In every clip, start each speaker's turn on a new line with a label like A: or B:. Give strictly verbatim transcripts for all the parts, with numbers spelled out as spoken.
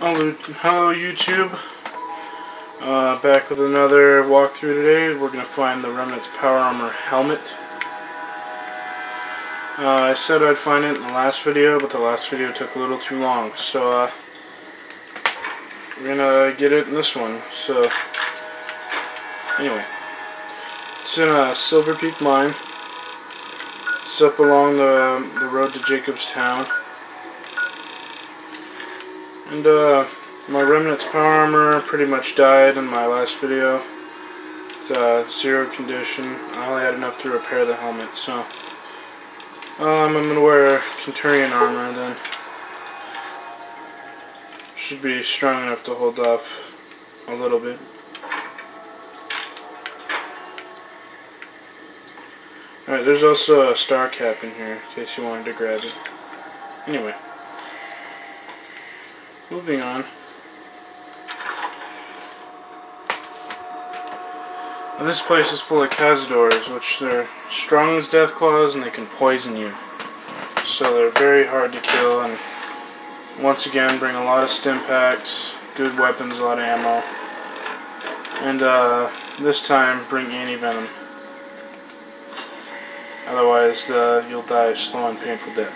A: Hello YouTube, uh, back with another walkthrough today. We're going to find the Remnants Power Armor helmet. Uh, I said I'd find it in the last video, but the last video took a little too long, so uh, we're going to get it in this one. So anyway, it's in a Silver Peak mine. It's up along the, the road to Jacobstown. And uh, my Remnants Power Armor pretty much died in my last video. It's uh, zero condition. I only had enough to repair the helmet, so um, I'm going to wear Centurion armor then. Should be strong enough to hold off a little bit. Alright, there's also a star cap in here in case you wanted to grab it. Anyway. Moving on. Now this place is full of cazadors, which they're strong as death claws and they can poison you. So they're very hard to kill, and once again bring a lot of stim packs, good weapons, a lot of ammo. And uh, this time bring anti-venom. Otherwise the, you'll die a slow and painful death.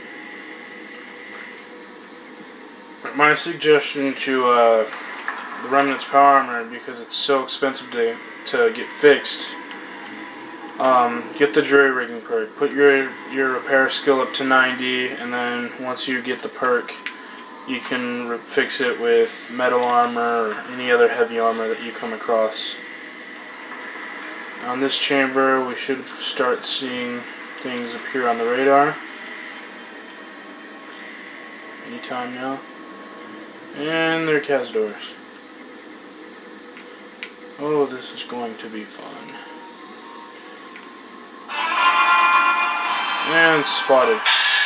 A: My suggestion to uh, the Remnants Power Armor, because it's so expensive to, to get fixed, um, get the jury rigging perk. Put your, your repair skill up to ninety, and then once you get the perk, you can fix it with metal armor or any other heavy armor that you come across. On this chamber, we should start seeing things appear on the radar anytime now. And they're cazadors. Oh, this is going to be fun. And spotted.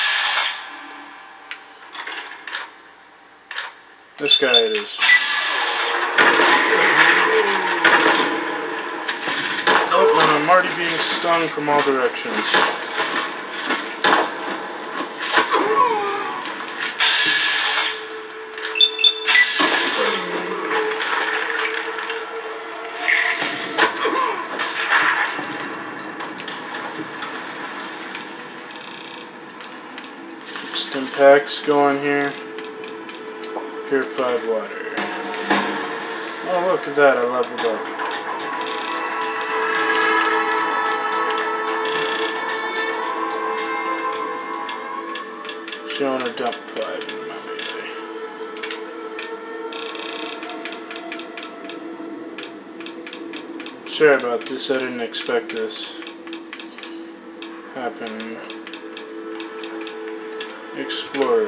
A: This guy it is. Oh, and I'm already being stung from all directions. Stim packs go on here. Purified water. Oh, look at that, I leveled up. Showing a dump five in my melee. Sorry about this, I didn't expect this happen. Explorer.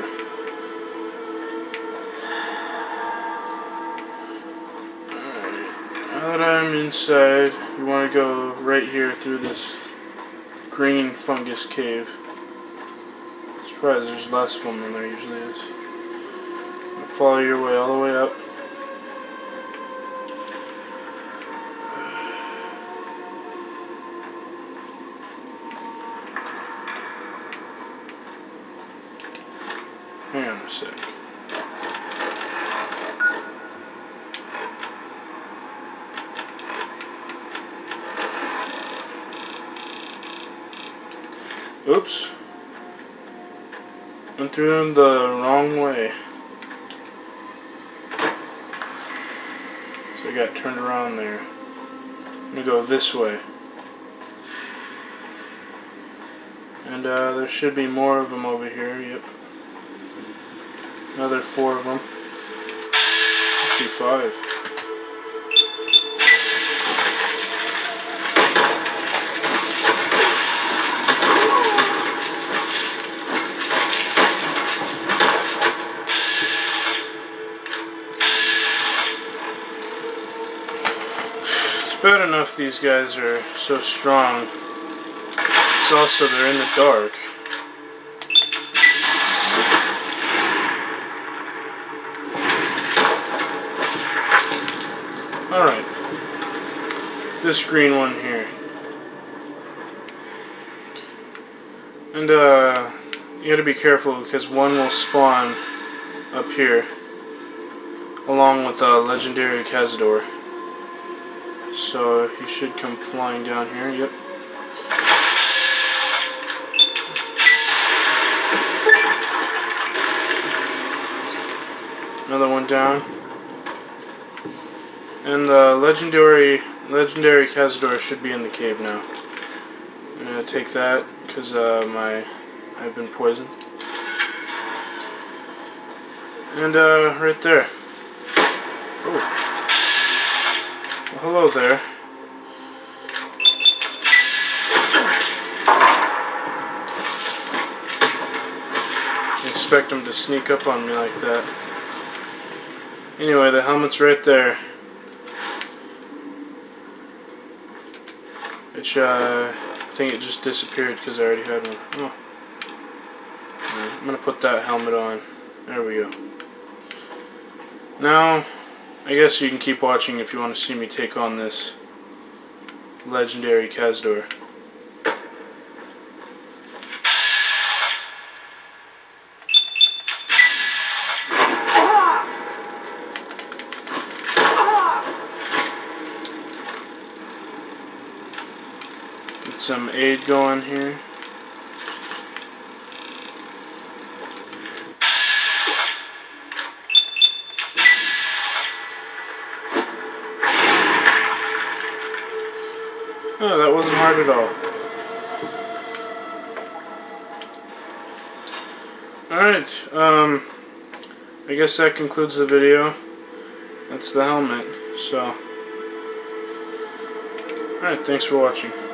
A: Alright, now that I'm inside, you want to go right here through this green fungus cave. I'm surprised there's less of them than there usually is. Follow your way all the way up. Hang on a sec. Oops. Went through the wrong way. So I got turned around there. I'm gonna go this way. And uh, there should be more of them over here, yep. Another four of them. Actually five. It's bad enough these guys are so strong. It's also they're in the dark. Alright, this green one here. And uh, you gotta be careful because one will spawn up here. along with a legendary Cazador. So he should come flying down here. Yep. Another one down. And the legendary legendary Cazador should be in the cave now. I'm gonna take that because uh, my I've been poisoned. And uh, right there. Oh. Well, hello there. I expect him to sneak up on me like that. Anyway, the helmet's right there. Which, uh, I think it just disappeared because I already had one. Oh. Right, I'm going to put that helmet on. There we go. Now, I guess you can keep watching if you want to see me take on this legendary Cazador. Get some aid going here. Oh, that wasn't hard at all. Alright, um, I guess that concludes the video. That's the helmet, so. Alright, thanks for watching.